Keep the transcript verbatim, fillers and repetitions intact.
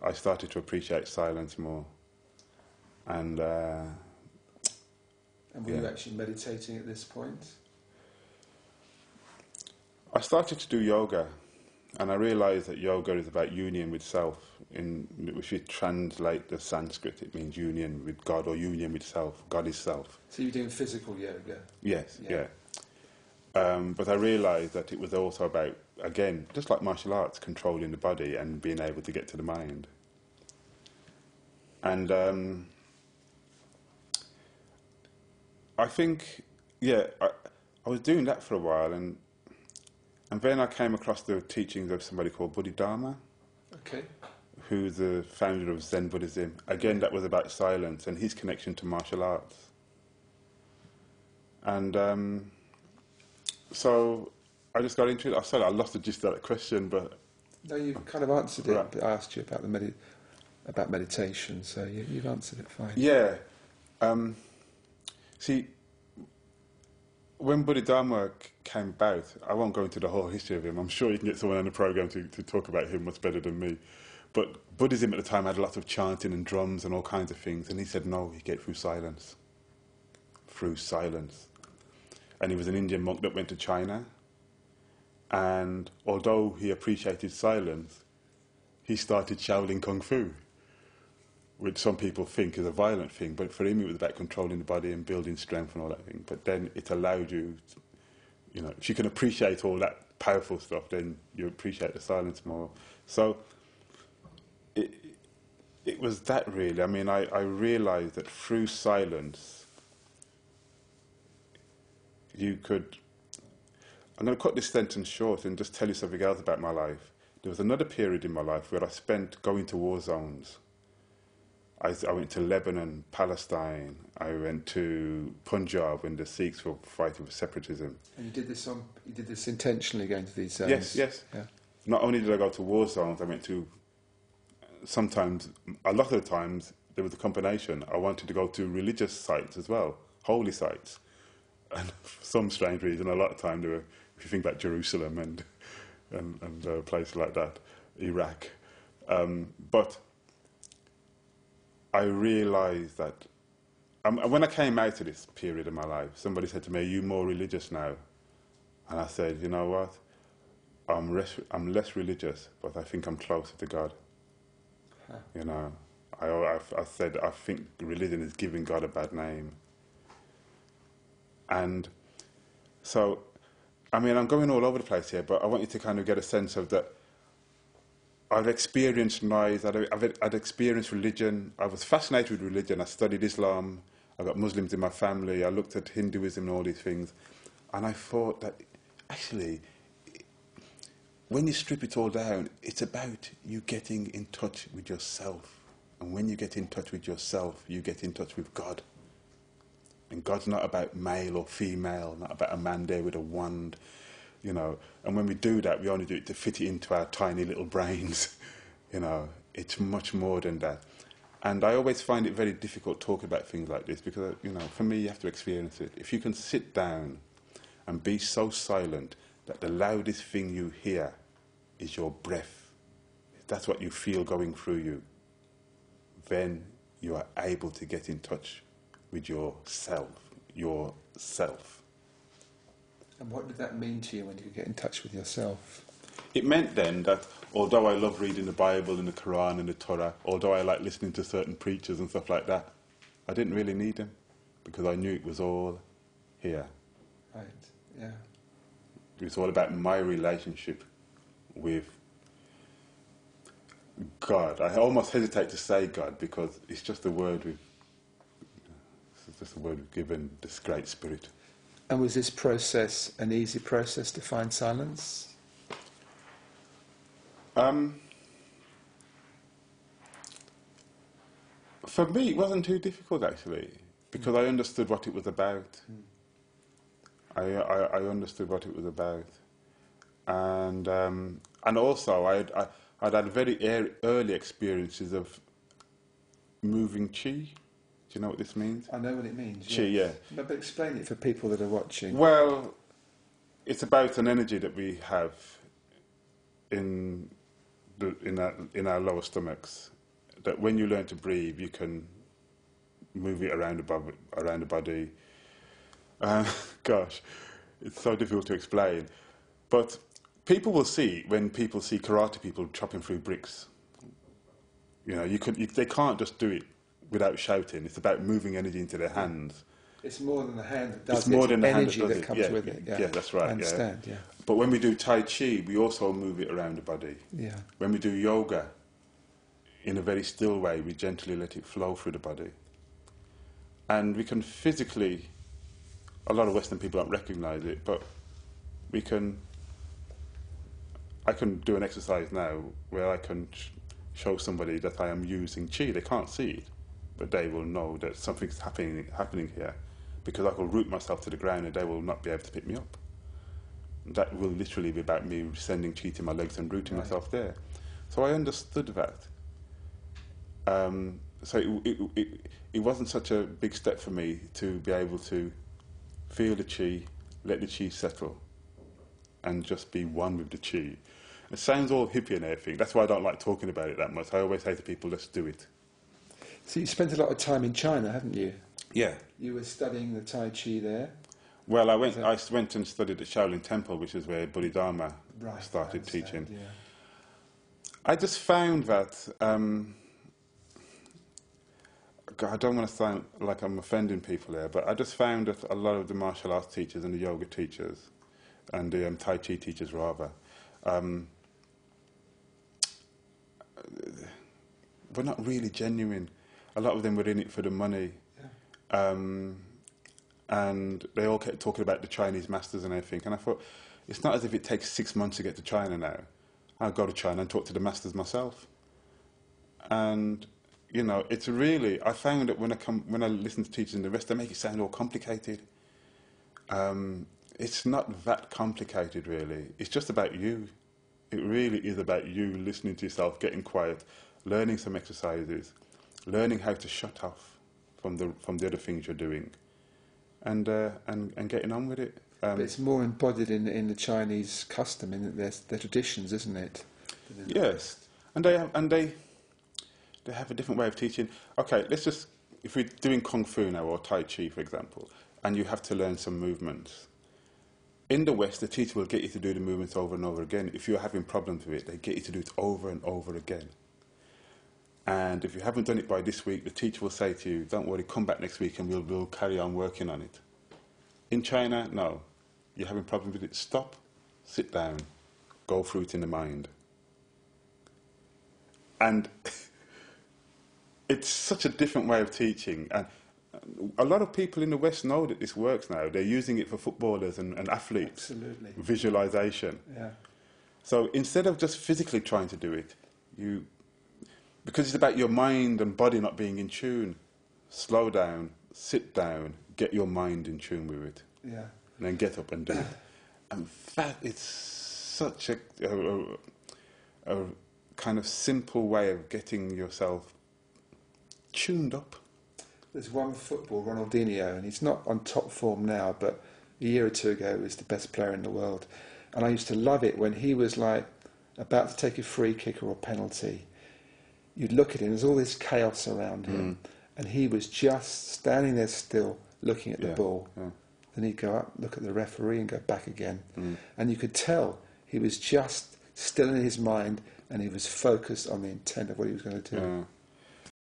I started to appreciate silence more. And uh, and were yeah. you actually meditating at this point? I started to do yoga, and I realised that yoga is about union with self. In, if you translate the Sanskrit, it means union with God or union with self. God is self. So you're doing physical yoga? Yes, yeah. yeah. Um, but I realised that it was also about, again, just like martial arts, controlling the body and being able to get to the mind. And um, I think, yeah, I, I was doing that for a while, and and then I came across the teachings of somebody called Bodhidharma, okay. who's the founder of Zen Buddhism. Again, that was about silence and his connection to martial arts. And um, so I just got into it. I said I lost the gist of that question, but no, you've kind of answered it. Right. But I asked you about the medi- about meditation, so you, you've answered it fine. Yeah. Um, see, when Bodhidharma c- came about, I won't go into the whole history of him. I'm sure you can get someone on the program to, to talk about him much better than me. But Buddhism at the time had a lot of chanting and drums and all kinds of things, and he said, no, you get it through silence. Through silence. And he was an Indian monk that went to China, and although he appreciated silence, he started Shaolin Kung Fu, which some people think is a violent thing, but for him it was about controlling the body and building strength and all that thing. But then it allowed you, you know, if you can appreciate all that powerful stuff, then you appreciate the silence more. So it, it was that really. I mean, I, I realised that through silence, you could... I'm going to cut this sentence short and just tell you something else about my life. There was another period in my life where I spent going to war zones. I, I went to Lebanon, Palestine. I went to Punjab when the Sikhs were fighting for separatism. And you did this on, you did this intentionally, going to these zones? Yes, yes. Yeah. Not only did I go to war zones, I went to, sometimes, a lot of the times, there was a combination. I wanted to go to religious sites as well, holy sites. And for some strange reason, a lot of time, there were, if you think about Jerusalem and, and, and uh, places like that, Iraq. Um, but I realised that um, when I came out of this period of my life, somebody said to me, are you more religious now? And I said, you know what? I'm, res- I'm less religious, but I think I'm closer to God. Huh. You know, I, I, I said, I think religion is giving God a bad name. And so, I mean, I'm going all over the place here, but I want you to kind of get a sense of that. I've experienced noise, I've, I've, I've experienced religion. I was fascinated with religion. I studied Islam. I got Muslims in my family. I looked at Hinduism and all these things. And I thought that, actually, when you strip it all down, it's about you getting in touch with yourself. And when you get in touch with yourself, you get in touch with God. And God's not about male or female, not about a man there with a wand, you know. And when we do that, we only do it to fit it into our tiny little brains, you know. It's much more than that. And I always find it very difficult talking about things like this because, you know, for me, you have to experience it. If you can sit down and be so silent that the loudest thing you hear is your breath, if that's what you feel going through you, then you are able to get in touch with yourself, yourself. And what did that mean to you when you could get in touch with yourself? It meant then that although I love reading the Bible and the Quran and the Torah, although I like listening to certain preachers and stuff like that, I didn't really need them because I knew it was all here. Right, yeah. It was all about my relationship with God. I almost hesitate to say God because it's just a word we've It's just a word we've given this great spirit. And was this process an easy process to find silence? Um, for me, it wasn't too difficult actually, because mm. I understood what it was about. Mm. I, I I understood what it was about, and um, and also I I I'd had very early experiences of moving chi. Do you know what this means? I know what it means. Chi, yes. yeah. But, but explain it for people that are watching. Well, it's about an energy that we have in the, in our in our lower stomachs, that when you learn to breathe, you can move it around the, bo- around the body. Uh, gosh, it's so difficult to explain. But people will see, when people see karate people chopping through bricks, you know, you could, you, they can't just do it without shouting. It's about moving energy into their hands. It's more than the hand that does It's more it, than the hand that energy does that it. comes Yeah, with it. Yeah, yeah, that's right. I understand, yeah. yeah. But when we do Tai Chi, we also move it around the body. Yeah. When we do yoga, in a very still way, we gently let it flow through the body. And we can physically, a lot of Western people don't recognise it, but we can, I can do an exercise now where I can sh- show somebody that I am using Chi. They can't see it, but they will know that something's happening, happening here, because I will root myself to the ground and they will not be able to pick me up. That will literally be about me sending Chi to my legs and rooting Right. myself there. So I understood that. Um, so it, it, it, it wasn't such a big step for me to be able to feel the Chi, let the Chi settle, and just be one with the Chi. It sounds all hippie and everything. That's why I don't like talking about it that much. I always say to people, let's do it. So you spent a lot of time in China, haven't you? Yeah. You were studying the Tai Chi there. Well, I went. I went and studied at Shaolin Temple, which is where Bodhidharma Right, started I teaching. understand, yeah. I just found that. Um, God, I don't want to sound like I'm offending people there, but I just found that a lot of the martial arts teachers and the yoga teachers, and the um, Tai Chi teachers rather, um, were not really genuine. A lot of them were in it for the money. Yeah. Um, and they all kept talking about the Chinese masters and everything. And I thought, it's not as if it takes six months to get to China now. I'll go to China and talk to the masters myself. And, you know, it's really, I found that when I come, when I listen to teachers in the West, they make it sound all complicated. Um, it's not that complicated, really. It's just about you. It really is about you listening to yourself, getting quiet, learning some exercises, learning how to shut off from the from the other things you're doing, and uh, and and getting on with it. Um, But it's more embodied in in the Chinese custom, in their their traditions, isn't it? yes, and they have, and they they have a different way of teaching. Okay, let's just, if we're doing Kung Fu now or Tai Chi, for example, and you have to learn some movements. In the West, the teacher will get you to do the movements over and over again. If you're having problems with it, they get you to do it over and over again. And if you haven't done it by this week, the teacher will say to you, don't worry, come back next week and we'll, we'll carry on working on it. In China, no. You're having problems with it, stop, sit down, go through it in the mind. And it's such a different way of teaching. And a lot of people in the West know that this works now. They're using it for footballers and, and athletes. Absolutely. Visualization. Yeah. So instead of just physically trying to do it, you, because it's about your mind and body not being in tune, slow down, sit down, get your mind in tune with it, Yeah. and then get up and do it. And that, it's such a, a, a, a kind of simple way of getting yourself tuned up. There's one football, Ronaldinho, and he's not on top form now, but a year or two ago he was the best player in the world. And I used to love it when he was like about to take a free kick or a penalty. You'd look at him, there's all this chaos around him, mm. and he was just standing there still, looking at the yeah, ball. Yeah. Then he'd go up, look at the referee, and go back again. Mm. And you could tell he was just still in his mind, and he was focused on the intent of what he was going to do. Yeah.